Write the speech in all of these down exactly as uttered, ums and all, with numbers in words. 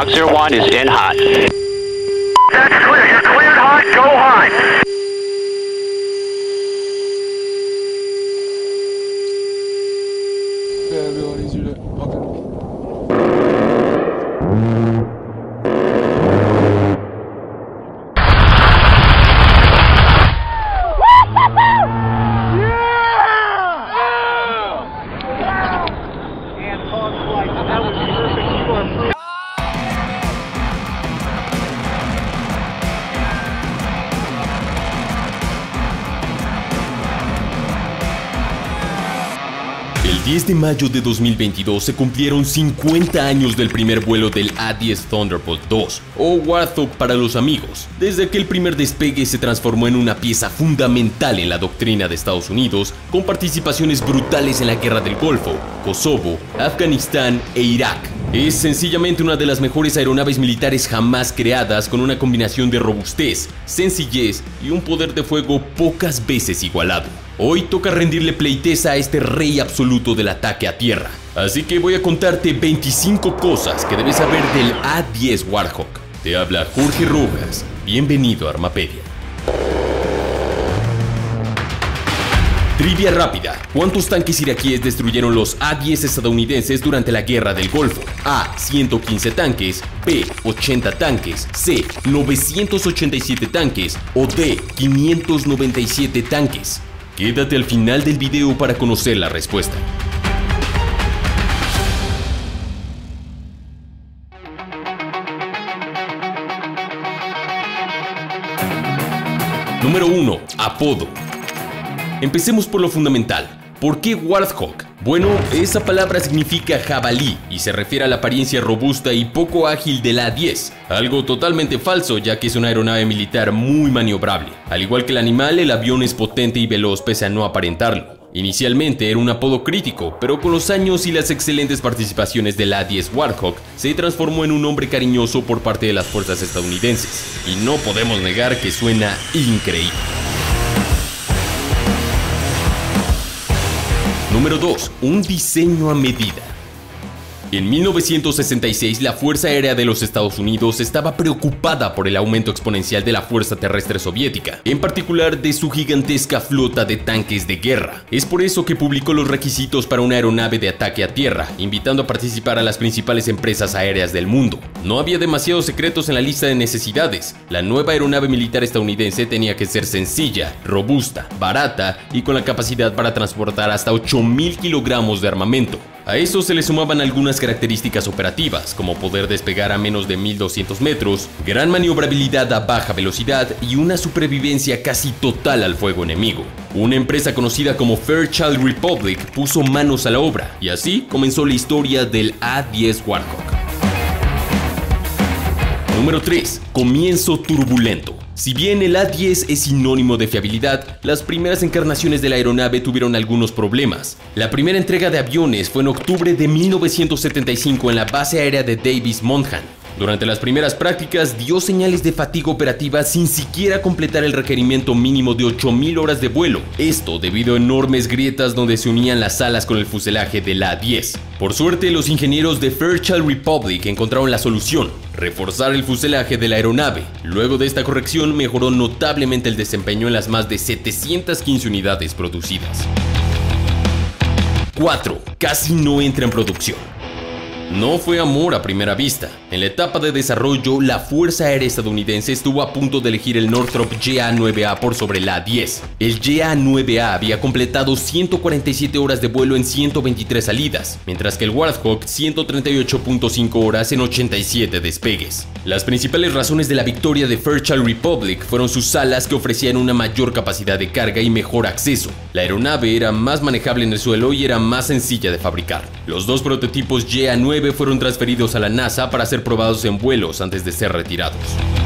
Hawk zero one is in hot. That's clear. You're cleared hot. Go hot. Yeah, everyone needs you to. Okay. El diez de mayo de dos mil veintidós se cumplieron cincuenta años del primer vuelo del A diez Thunderbolt dos, o Warthog para los amigos, desde que el primer despegue se transformó en una pieza fundamental en la doctrina de Estados Unidos, con participaciones brutales en la Guerra del Golfo, Kosovo, Afganistán e Irak. Es sencillamente una de las mejores aeronaves militares jamás creadas, con una combinación de robustez, sencillez y un poder de fuego pocas veces igualado. Hoy toca rendirle pleiteza a este rey absoluto del ataque a tierra. Así que voy a contarte veinticinco cosas que debes saber del A diez Warthog. Te habla Jorge Rojas. Bienvenido a Armapedia. Trivia rápida. ¿Cuántos tanques iraquíes destruyeron los A diez estadounidenses durante la Guerra del Golfo? A. ciento quince tanques, B. ochenta tanques, C. novecientos ochenta y siete tanques o D. quinientos noventa y siete tanques. Quédate al final del video para conocer la respuesta. Número uno. Apodo. Empecemos por lo fundamental. ¿Por qué Warthog? Bueno, esa palabra significa jabalí y se refiere a la apariencia robusta y poco ágil del A diez, algo totalmente falso ya que es una aeronave militar muy maniobrable. Al igual que el animal, el avión es potente y veloz pese a no aparentarlo. Inicialmente era un apodo crítico, pero con los años y las excelentes participaciones del A diez Warthog se transformó en un nombre cariñoso por parte de las fuerzas estadounidenses, y no podemos negar que suena increíble. Número dos. Un diseño a medida. En mil novecientos sesenta y seis, la Fuerza Aérea de los Estados Unidos estaba preocupada por el aumento exponencial de la fuerza terrestre soviética, en particular de su gigantesca flota de tanques de guerra. Es por eso que publicó los requisitos para una aeronave de ataque a tierra, invitando a participar a las principales empresas aéreas del mundo. No había demasiados secretos en la lista de necesidades. La nueva aeronave militar estadounidense tenía que ser sencilla, robusta, barata y con la capacidad para transportar hasta ocho mil kilogramos de armamento. A eso se le sumaban algunas características operativas, como poder despegar a menos de mil doscientos metros, gran maniobrabilidad a baja velocidad y una supervivencia casi total al fuego enemigo. Una empresa conocida como Fairchild Republic puso manos a la obra, y así comenzó la historia del A diez Warthog. Número tres. Comienzo turbulento. Si bien el A diez es sinónimo de fiabilidad, las primeras encarnaciones de la aeronave tuvieron algunos problemas. La primera entrega de aviones fue en octubre de mil novecientos setenta y cinco en la base aérea de Davis-Monthan. Durante las primeras prácticas dio señales de fatiga operativa sin siquiera completar el requerimiento mínimo de ocho mil horas de vuelo, esto debido a enormes grietas donde se unían las alas con el fuselaje del A diez. Por suerte, los ingenieros de Fairchild Republic encontraron la solución: reforzar el fuselaje de la aeronave. Luego de esta corrección mejoró notablemente el desempeño en las más de setecientas quince unidades producidas. cuatro. Casi no entra en producción. No fue amor a primera vista. En la etapa de desarrollo, la Fuerza Aérea estadounidense estuvo a punto de elegir el Northrop G A nueve A por sobre el A diez. El G A nueve A había completado ciento cuarenta y siete horas de vuelo en ciento veintitrés salidas, mientras que el Warthog ciento treinta y ocho punto cinco horas en ochenta y siete despegues. Las principales razones de la victoria de Fairchild Republic fueron sus alas, que ofrecían una mayor capacidad de carga y mejor acceso. La aeronave era más manejable en el suelo y era más sencilla de fabricar. Los dos prototipos G A nueve fueron transferidos a la NASA para ser probados en vuelos antes de ser retirados.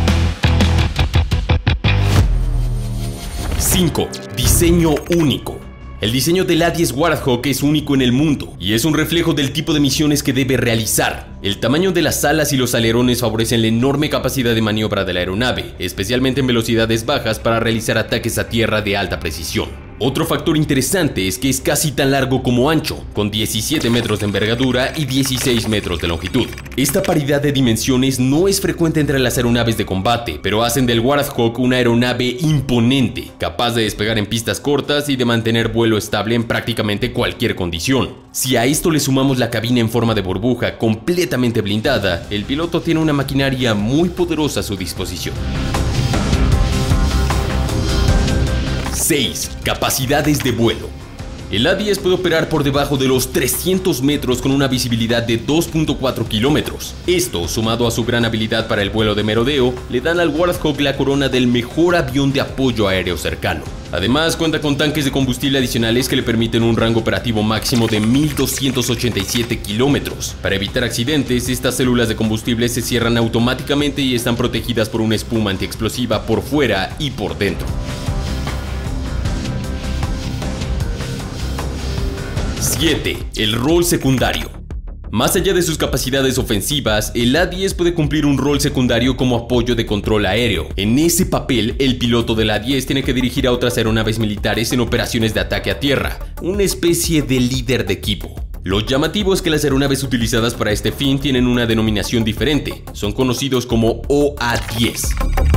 cinco. Diseño único. El diseño del A diez Warthog es único en el mundo y es un reflejo del tipo de misiones que debe realizar. El tamaño de las alas y los alerones favorecen la enorme capacidad de maniobra de la aeronave, especialmente en velocidades bajas para realizar ataques a tierra de alta precisión. Otro factor interesante es que es casi tan largo como ancho, con diecisiete metros de envergadura y dieciséis metros de longitud. Esta paridad de dimensiones no es frecuente entre las aeronaves de combate, pero hacen del Warthog una aeronave imponente, capaz de despegar en pistas cortas y de mantener vuelo estable en prácticamente cualquier condición. Si a esto le sumamos la cabina en forma de burbuja completamente blindada, el piloto tiene una maquinaria muy poderosa a su disposición. seis. Capacidades de vuelo. El A diez puede operar por debajo de los trescientos metros con una visibilidad de dos punto cuatro kilómetros. Esto, sumado a su gran habilidad para el vuelo de merodeo, le dan al Warthog la corona del mejor avión de apoyo aéreo cercano. Además, cuenta con tanques de combustible adicionales que le permiten un rango operativo máximo de mil doscientos ochenta y siete kilómetros. Para evitar accidentes, estas células de combustible se cierran automáticamente y están protegidas por una espuma antiexplosiva por fuera y por dentro. siete. El rol secundario. Más allá de sus capacidades ofensivas, el A diez puede cumplir un rol secundario como apoyo de control aéreo. En ese papel, el piloto del A diez tiene que dirigir a otras aeronaves militares en operaciones de ataque a tierra, una especie de líder de equipo. Lo llamativo es que las aeronaves utilizadas para este fin tienen una denominación diferente, son conocidos como O A diez.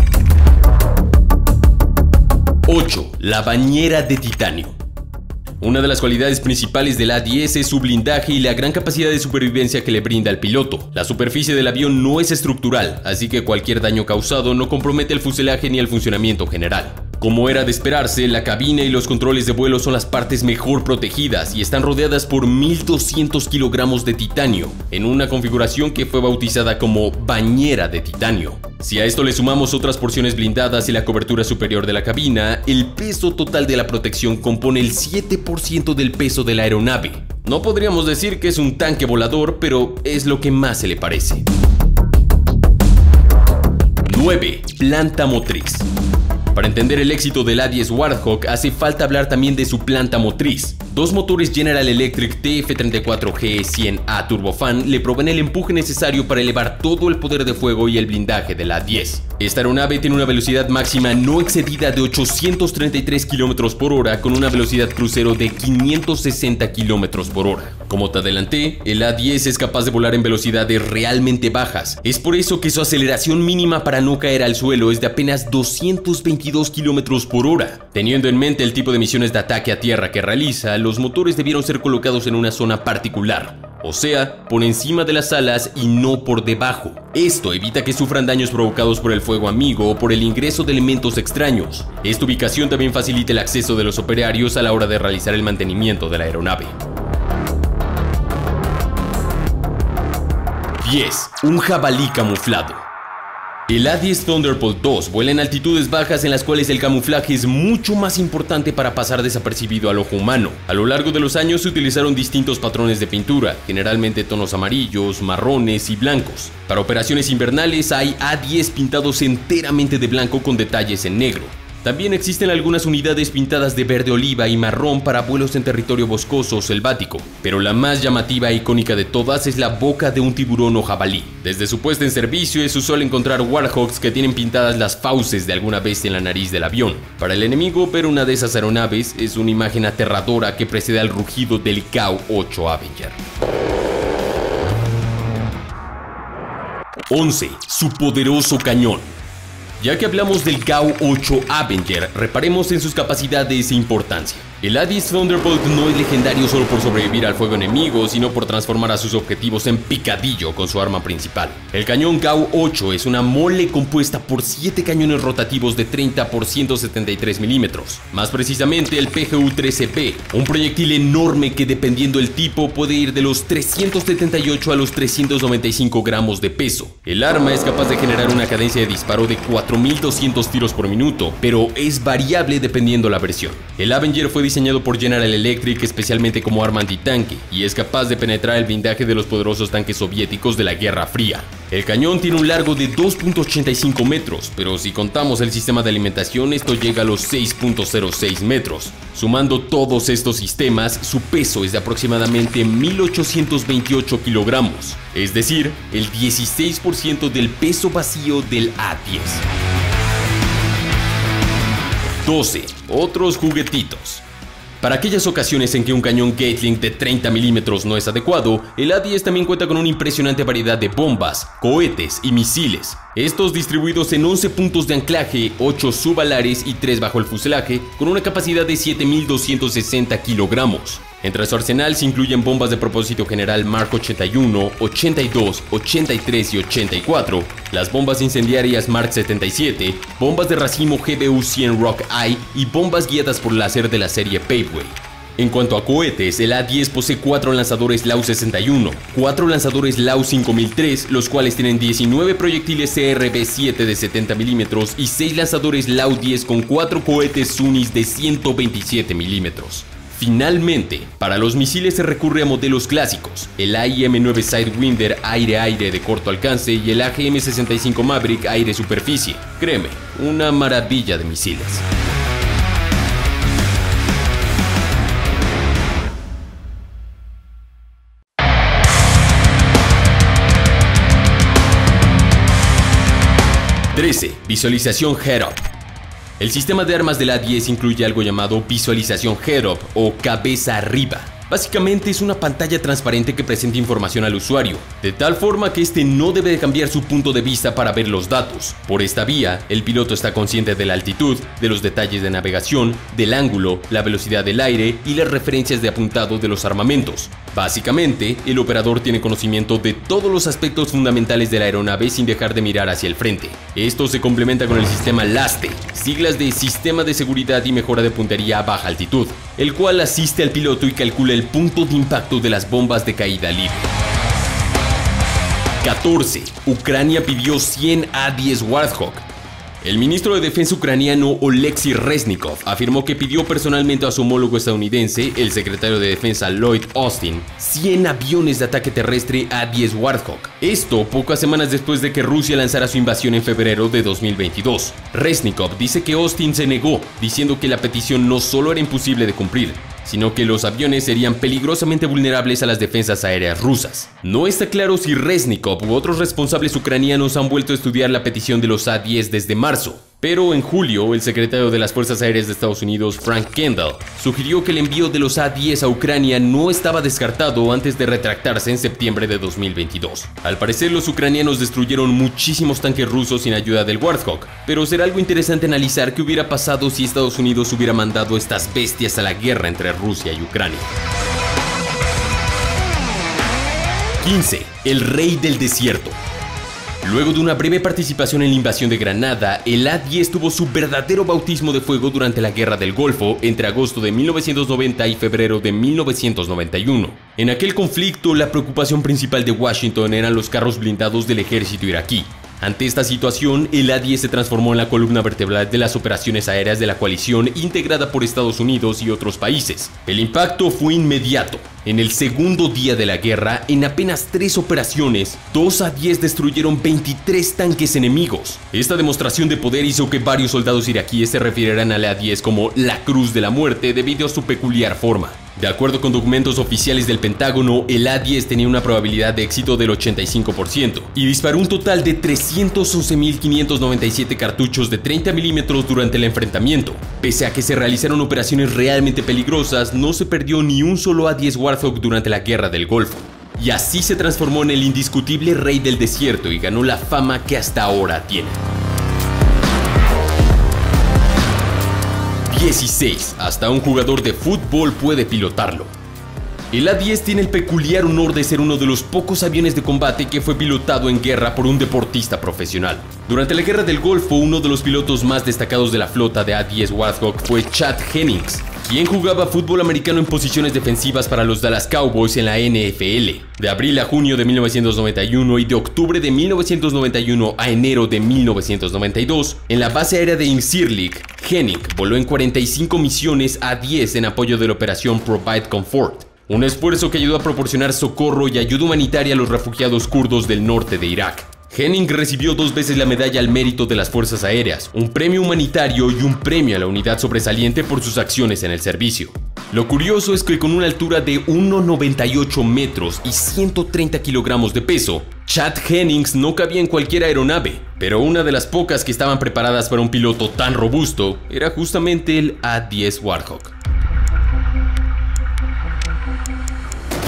ocho. La bañera de titanio. Una de las cualidades principales del A diez es su blindaje y la gran capacidad de supervivencia que le brinda al piloto. La superficie del avión no es estructural, así que cualquier daño causado no compromete el fuselaje ni el funcionamiento general. Como era de esperarse, la cabina y los controles de vuelo son las partes mejor protegidas y están rodeadas por mil doscientos kilogramos de titanio, en una configuración que fue bautizada como bañera de titanio. Si a esto le sumamos otras porciones blindadas y la cobertura superior de la cabina, el peso total de la protección compone el siete por ciento del peso de la aeronave. No podríamos decir que es un tanque volador, pero es lo que más se le parece. nueve. Planta motriz. Para entender el éxito del A diez Warthog hace falta hablar también de su planta motriz. Dos motores General Electric T F treinta y cuatro G cien A Turbofan le proveen el empuje necesario para elevar todo el poder de fuego y el blindaje del A diez. Esta aeronave tiene una velocidad máxima no excedida de ochocientos treinta y tres kilómetros por hora con una velocidad crucero de quinientos sesenta kilómetros por hora. Como te adelanté, el A diez es capaz de volar en velocidades realmente bajas. Es por eso que su aceleración mínima para no caer al suelo es de apenas doscientos veintidós kilómetros por hora. Teniendo en mente el tipo de misiones de ataque a tierra que realiza, los motores debieron ser colocados en una zona particular, o sea, por encima de las alas y no por debajo. Esto evita que sufran daños provocados por el fuego amigo o por el ingreso de elementos extraños. Esta ubicación también facilita el acceso de los operarios a la hora de realizar el mantenimiento de la aeronave. diez. Un jabalí camuflado. El A diez Thunderbolt dos vuela en altitudes bajas en las cuales el camuflaje es mucho más importante para pasar desapercibido al ojo humano. A lo largo de los años se utilizaron distintos patrones de pintura, generalmente tonos amarillos, marrones y blancos. Para operaciones invernales hay A diez pintados enteramente de blanco con detalles en negro. También existen algunas unidades pintadas de verde oliva y marrón para vuelos en territorio boscoso o selvático, pero la más llamativa e icónica de todas es la boca de un tiburón o jabalí. Desde su puesta en servicio es usual encontrar Warthogs que tienen pintadas las fauces de alguna bestia en la nariz del avión. Para el enemigo, ver una de esas aeronaves es una imagen aterradora que precede al rugido del G A U ocho Avenger. once. Su poderoso cañón. Ya que hablamos del G A U ocho Avenger, reparemos en sus capacidades e importancia. El A diez Thunderbolt no es legendario solo por sobrevivir al fuego enemigo, sino por transformar a sus objetivos en picadillo con su arma principal. El cañón G A U ocho es una mole compuesta por siete cañones rotativos de treinta por ciento setenta y tres milímetros. Más precisamente el P G U trece P, un proyectil enorme que dependiendo del tipo puede ir de los trescientos setenta y ocho a los trescientos noventa y cinco gramos de peso. El arma es capaz de generar una cadencia de disparo de cuatro mil doscientos tiros por minuto, pero es variable dependiendo la versión. El Avenger fue diseñado por General Electric especialmente como arma antitanque y es capaz de penetrar el blindaje de los poderosos tanques soviéticos de la Guerra Fría. El cañón tiene un largo de dos punto ochenta y cinco metros, pero si contamos el sistema de alimentación esto llega a los seis punto cero seis metros. Sumando todos estos sistemas, su peso es de aproximadamente mil ochocientos veintiocho kilogramos, es decir, el dieciséis por ciento del peso vacío del A diez. doce. Otros juguetitos. Para aquellas ocasiones en que un cañón Gatling de treinta milímetros no es adecuado, el A diez también cuenta con una impresionante variedad de bombas, cohetes y misiles. Estos distribuidos en once puntos de anclaje, ocho subalares y tres bajo el fuselaje, con una capacidad de siete mil doscientos sesenta kilogramos. Entre su arsenal se incluyen bombas de propósito general Mark ochenta y uno, ochenta y dos, ochenta y tres y ochenta y cuatro, las bombas incendiarias Mark setenta y siete, bombas de racimo G B U cien Rock Eye y bombas guiadas por láser de la serie Paveway. En cuanto a cohetes, el A diez posee cuatro lanzadores Lau sesenta y uno, cuatro lanzadores Lau cinco mil tres, los cuales tienen diecinueve proyectiles C R B siete de setenta milímetros y seis lanzadores Lau diez con cuatro cohetes Sunis de ciento veintisiete milímetros. Finalmente, para los misiles se recurre a modelos clásicos, el A I M nueve Sidewinder aire-aire de corto alcance y el A G M sesenta y cinco Maverick aire-superficie. Créeme, una maravilla de misiles. trece. Visualización Head-Up. El sistema de armas del A diez incluye algo llamado visualización Head-Up o cabeza arriba. Básicamente es una pantalla transparente que presenta información al usuario, de tal forma que este no debe de cambiar su punto de vista para ver los datos. Por esta vía, el piloto está consciente de la altitud, de los detalles de navegación, del ángulo, la velocidad del aire y las referencias de apuntado de los armamentos. Básicamente, el operador tiene conocimiento de todos los aspectos fundamentales de la aeronave sin dejar de mirar hacia el frente. Esto se complementa con el sistema LASTE, siglas de Sistema de Seguridad y Mejora de Puntería a Baja Altitud, el cual asiste al piloto y calcula el punto de impacto de las bombas de caída libre. catorce. Ucrania pidió cien A diez Warthog. El ministro de Defensa ucraniano Oleksiy Reznikov afirmó que pidió personalmente a su homólogo estadounidense, el secretario de Defensa Lloyd Austin, cien aviones de ataque terrestre A diez Warthog. Esto pocas semanas después de que Rusia lanzara su invasión en febrero de dos mil veintidós. Reznikov dice que Austin se negó, diciendo que la petición no solo era imposible de cumplir, sino que los aviones serían peligrosamente vulnerables a las defensas aéreas rusas. No está claro si Reznikov u otros responsables ucranianos han vuelto a estudiar la petición de los A diez desde marzo, pero en julio el secretario de las Fuerzas Aéreas de Estados Unidos, Frank Kendall, sugirió que el envío de los A diez a Ucrania no estaba descartado antes de retractarse en septiembre de dos mil veintidós. Al parecer los ucranianos destruyeron muchísimos tanques rusos sin ayuda del Warthog, pero será algo interesante analizar qué hubiera pasado si Estados Unidos hubiera mandado estas bestias a la guerra entre Rusia y Ucrania. quince. El Rey del Desierto. Luego de una breve participación en la invasión de Granada, el A diez tuvo su verdadero bautismo de fuego durante la Guerra del Golfo entre agosto de mil novecientos noventa y febrero de mil novecientos noventa y uno. En aquel conflicto, la preocupación principal de Washington eran los carros blindados del ejército iraquí. Ante esta situación, el A diez se transformó en la columna vertebral de las operaciones aéreas de la coalición integrada por Estados Unidos y otros países. El impacto fue inmediato. En el segundo día de la guerra, en apenas tres operaciones, dos A diez destruyeron veintitrés tanques enemigos. Esta demostración de poder hizo que varios soldados iraquíes se refirieran al A diez como la Cruz de la Muerte debido a su peculiar forma. De acuerdo con documentos oficiales del Pentágono, el A diez tenía una probabilidad de éxito del ochenta y cinco por ciento y disparó un total de trescientos once mil quinientos noventa y siete cartuchos de treinta milímetros durante el enfrentamiento. Pese a que se realizaron operaciones realmente peligrosas, no se perdió ni un solo A diez Warthog durante la Guerra del Golfo. Y así se transformó en el indiscutible rey del desierto y ganó la fama que hasta ahora tiene. dieciséis. Hasta un jugador de fútbol puede pilotarlo. El A diez tiene el peculiar honor de ser uno de los pocos aviones de combate que fue pilotado en guerra por un deportista profesional. Durante la Guerra del Golfo, uno de los pilotos más destacados de la flota de A diez Warthog fue Chad Hennings, quien jugaba fútbol americano en posiciones defensivas para los Dallas Cowboys en la N F L. De abril a junio de mil novecientos noventa y uno y de octubre de mil novecientos noventa y uno a enero de mil novecientos noventa y dos, en la base aérea de Incirlik, Hennig voló en cuarenta y cinco misiones A diez en apoyo de la operación Provide Comfort, un esfuerzo que ayudó a proporcionar socorro y ayuda humanitaria a los refugiados kurdos del norte de Irak. Hennig recibió dos veces la medalla al mérito de las Fuerzas Aéreas, un premio humanitario y un premio a la unidad sobresaliente por sus acciones en el servicio. Lo curioso es que con una altura de uno coma noventa y ocho metros y ciento treinta kilogramos de peso, Chad Hennings no cabía en cualquier aeronave, pero una de las pocas que estaban preparadas para un piloto tan robusto era justamente el A diez Warthog.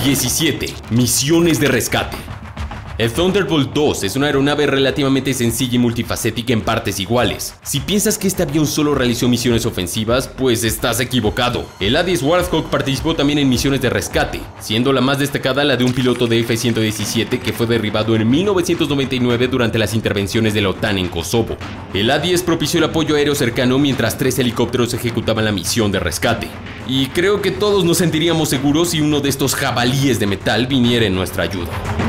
diecisiete. Misiones de rescate. El Thunderbolt dos es una aeronave relativamente sencilla y multifacética en partes iguales. Si piensas que este avión solo realizó misiones ofensivas, pues estás equivocado. El A diez Warthog participó también en misiones de rescate, siendo la más destacada la de un piloto de F ciento diecisiete que fue derribado en mil novecientos noventa y nueve durante las intervenciones de la OTAN en Kosovo. El A diez propició el apoyo aéreo cercano mientras tres helicópteros ejecutaban la misión de rescate. Y creo que todos nos sentiríamos seguros si uno de estos jabalíes de metal viniera en nuestra ayuda.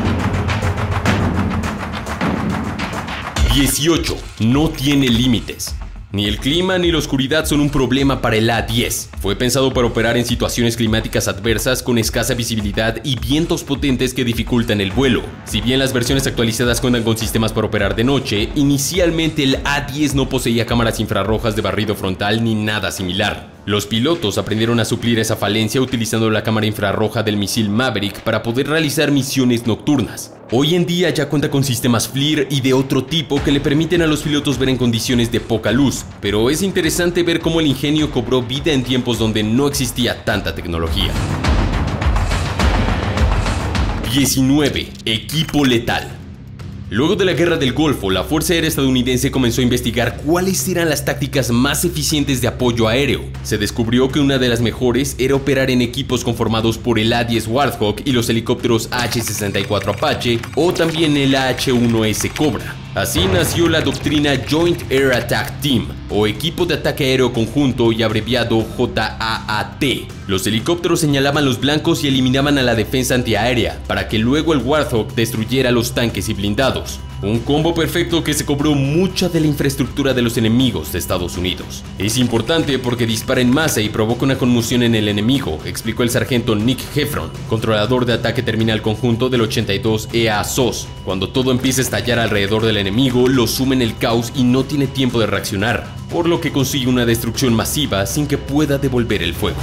dieciocho. No tiene límites. Ni el clima ni la oscuridad son un problema para el A diez. Fue pensado para operar en situaciones climáticas adversas con escasa visibilidad y vientos potentes que dificultan el vuelo. Si bien las versiones actualizadas cuentan con sistemas para operar de noche, inicialmente el A diez no poseía cámaras infrarrojas de barrido frontal ni nada similar. Los pilotos aprendieron a suplir esa falencia utilizando la cámara infrarroja del misil Maverick para poder realizar misiones nocturnas. Hoy en día ya cuenta con sistemas FLIR y de otro tipo que le permiten a los pilotos ver en condiciones de poca luz, pero es interesante ver cómo el ingenio cobró vida en tiempos donde no existía tanta tecnología. diecinueve. Equipo letal. Luego de la Guerra del Golfo, la Fuerza Aérea estadounidense comenzó a investigar cuáles eran las tácticas más eficientes de apoyo aéreo. Se descubrió que una de las mejores era operar en equipos conformados por el A diez Warthog y los helicópteros H sesenta y cuatro Apache o también el A H uno S Cobra. Así nació la doctrina Joint Air Attack Team, o Equipo de Ataque Aéreo Conjunto y abreviado J A A T. Los helicópteros señalaban los blancos y eliminaban a la defensa antiaérea, para que luego el Warthog destruyera los tanques y blindados. Un combo perfecto que se cobró mucha de la infraestructura de los enemigos de Estados Unidos. Es importante porque dispara en masa y provoca una conmoción en el enemigo, explicó el sargento Nick Heffron, controlador de ataque terminal conjunto del ochenta y dos E A S O S. Cuando todo empieza a estallar alrededor del enemigo, lo sume en el caos y no tiene tiempo de reaccionar, por lo que consigue una destrucción masiva sin que pueda devolver el fuego.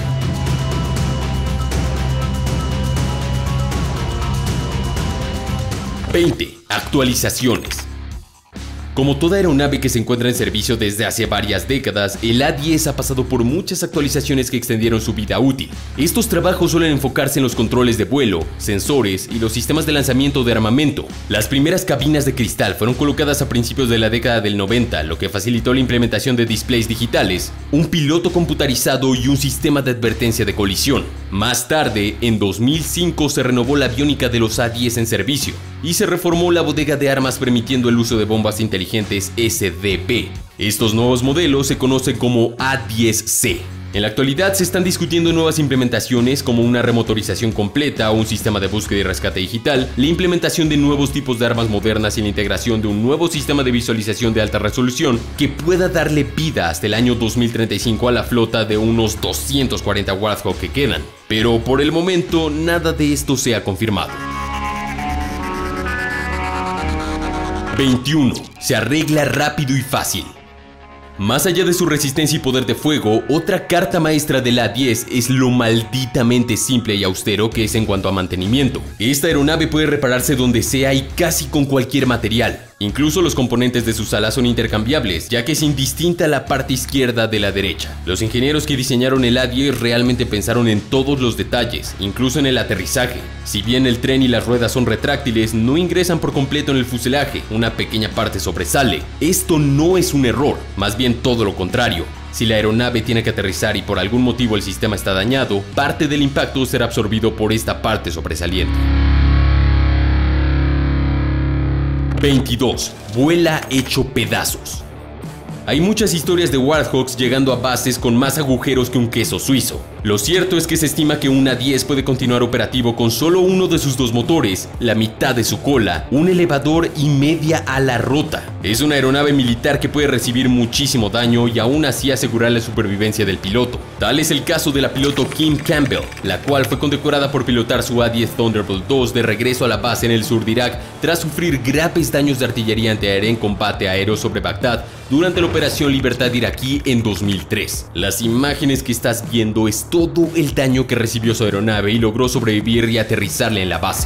veinte. Actualizaciones. Como toda aeronave que se encuentra en servicio desde hace varias décadas, el A diez ha pasado por muchas actualizaciones que extendieron su vida útil. Estos trabajos suelen enfocarse en los controles de vuelo, sensores y los sistemas de lanzamiento de armamento. Las primeras cabinas de cristal fueron colocadas a principios de la década del noventa, lo que facilitó la implementación de displays digitales, un piloto computarizado y un sistema de advertencia de colisión. Más tarde, en dos mil cinco, se renovó la aviónica de los A diez en servicio y se reformó la bodega de armas permitiendo el uso de bombas inteligentes S D P. Estos nuevos modelos se conocen como A diez C. En la actualidad se están discutiendo nuevas implementaciones como una remotorización completa o un sistema de búsqueda y rescate digital, la implementación de nuevos tipos de armas modernas y la integración de un nuevo sistema de visualización de alta resolución que pueda darle vida hasta el año dos mil treinta y cinco a la flota de unos doscientos cuarenta Warthog que quedan. Pero por el momento nada de esto se ha confirmado. veintiuno. Se arregla rápido y fácil. Más allá de su resistencia y poder de fuego, otra carta maestra del A diez es lo malditamente simple y austero que es en cuanto a mantenimiento. Esta aeronave puede repararse donde sea y casi con cualquier material. Incluso los componentes de sus alas son intercambiables, ya que es indistinta la parte izquierda de la derecha. Los ingenieros que diseñaron el A diez realmente pensaron en todos los detalles, incluso en el aterrizaje. Si bien el tren y las ruedas son retráctiles, no ingresan por completo en el fuselaje, una pequeña parte sobresale. Esto no es un error, más bien todo lo contrario. Si la aeronave tiene que aterrizar y por algún motivo el sistema está dañado, parte del impacto será absorbido por esta parte sobresaliente. veintidós. Vuela hecho pedazos. Hay muchas historias de Warthogs llegando a bases con más agujeros que un queso suizo. Lo cierto es que se estima que un A diez puede continuar operativo con solo uno de sus dos motores, la mitad de su cola, un elevador y media ala rota. Es una aeronave militar que puede recibir muchísimo daño y aún así asegurar la supervivencia del piloto. Tal es el caso de la piloto Kim Campbell, la cual fue condecorada por pilotar su A diez Thunderbolt dos de regreso a la base en el sur de Irak tras sufrir graves daños de artillería antiaérea en combate aéreo sobre Bagdad durante la Operación Libertad iraquí en dos mil tres. Las imágenes que estás viendo es todo el daño que recibió su aeronave y logró sobrevivir y aterrizarle en la base.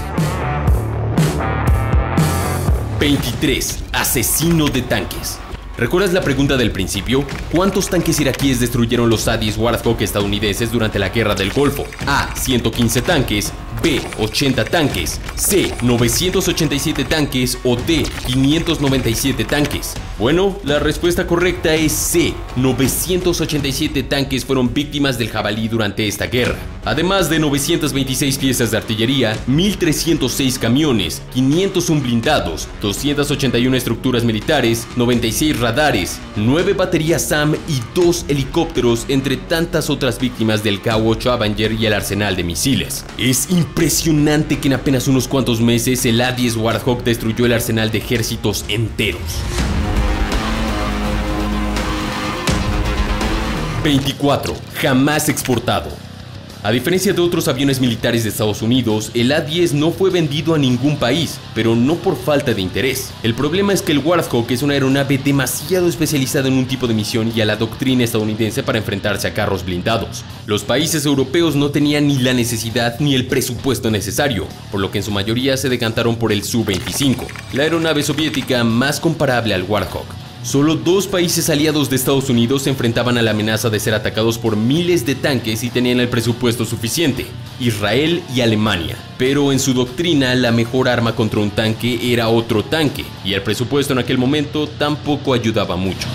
veintitrés. Asesino de tanques. ¿Recuerdas la pregunta del principio? ¿Cuántos tanques iraquíes destruyeron los A diez Warthog estadounidenses durante la Guerra del Golfo? A. ciento quince tanques. B, ochenta tanques, C, novecientos ochenta y siete tanques o D, quinientos noventa y siete tanques? Bueno, la respuesta correcta es C, novecientos ochenta y siete tanques fueron víctimas del jabalí durante esta guerra. Además de novecientas veintiséis piezas de artillería, mil trescientos seis camiones, quinientos uno blindados, doscientas ochenta y una estructuras militares, noventa y seis radares, nueve baterías S A M y dos helicópteros, entre tantas otras víctimas del K ocho Avenger y el arsenal de misiles. Es impresionante que en apenas unos cuantos meses el A diez Warthog destruyó el arsenal de ejércitos enteros. veinticuatro. Jamás exportado. A diferencia de otros aviones militares de Estados Unidos, el A diez no fue vendido a ningún país, pero no por falta de interés. El problema es que el Warthog es una aeronave demasiado especializada en un tipo de misión y a la doctrina estadounidense para enfrentarse a carros blindados. Los países europeos no tenían ni la necesidad ni el presupuesto necesario, por lo que en su mayoría se decantaron por el Su veinticinco, la aeronave soviética más comparable al Warthog. Solo dos países aliados de Estados Unidos se enfrentaban a la amenaza de ser atacados por miles de tanques y tenían el presupuesto suficiente: Israel y Alemania. Pero en su doctrina, la mejor arma contra un tanque era otro tanque, y el presupuesto en aquel momento tampoco ayudaba mucho.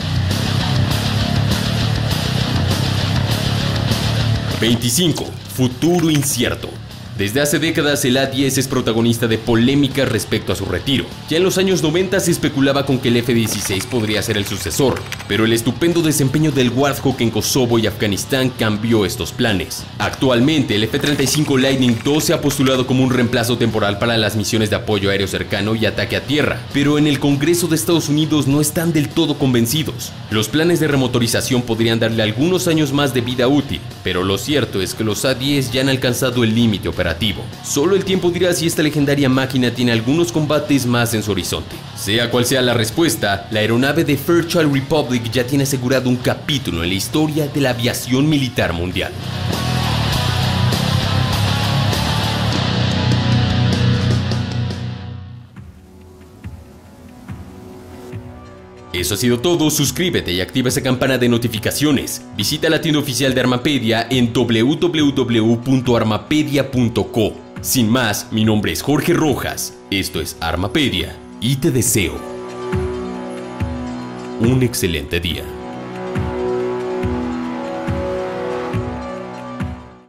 veinticinco. Futuro incierto. Desde hace décadas el A diez es protagonista de polémicas respecto a su retiro. Ya en los años noventa se especulaba con que el F dieciséis podría ser el sucesor, pero el estupendo desempeño del Warthog en Kosovo y Afganistán cambió estos planes. Actualmente el F treinta y cinco Lightning dos se ha postulado como un reemplazo temporal para las misiones de apoyo aéreo cercano y ataque a tierra, pero en el Congreso de Estados Unidos no están del todo convencidos. Los planes de remotorización podrían darle algunos años más de vida útil, pero lo cierto es que los A diez ya han alcanzado el límite operativo. Solo el tiempo dirá si esta legendaria máquina tiene algunos combates más en su horizonte. Sea cual sea la respuesta, la aeronave de Fairchild Republic ya tiene asegurado un capítulo en la historia de la aviación militar mundial. Eso ha sido todo, suscríbete y activa esa campana de notificaciones. Visita la tienda oficial de Armapedia en doble u doble u doble u punto armapedia punto co. Sin más, mi nombre es Jorge Rojas, esto es Armapedia y te deseo un excelente día.